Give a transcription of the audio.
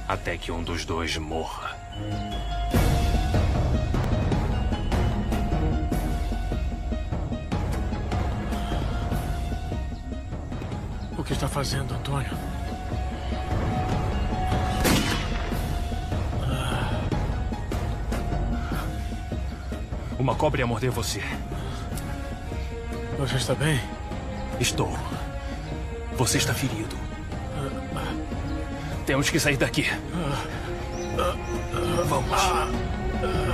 Até que um dos dois morra. O que está fazendo, Antônio? Uma cobra ia morder você. Você está bem? Estou. Você está ferido. Temos que sair daqui. Vamos.